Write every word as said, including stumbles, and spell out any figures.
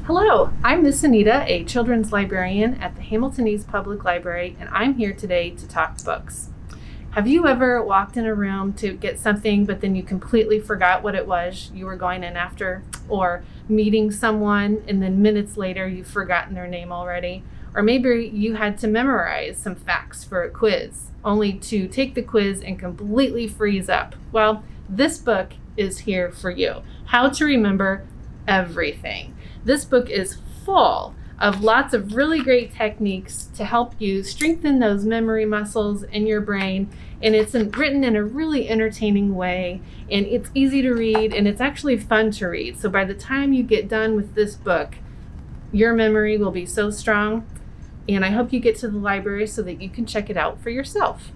Hello, I'm Miss Anita, a children's librarian at the Hamilton East Public Library, and I'm here today to talk books. Have you ever walked in a room to get something, but then you completely forgot what it was you were going in after? Or meeting someone, and then minutes later you've forgotten their name already? Or maybe you had to memorize some facts for a quiz, only to take the quiz and completely freeze up. Well, this book is here for you. How to remember everything. This book is full of lots of really great techniques to help you strengthen those memory muscles in your brain, and it's in, written in a really entertaining way, and it's easy to read, and it's actually fun to read. So by the time you get done with this book, your memory will be so strong, and I hope you get to the library so that you can check it out for yourself.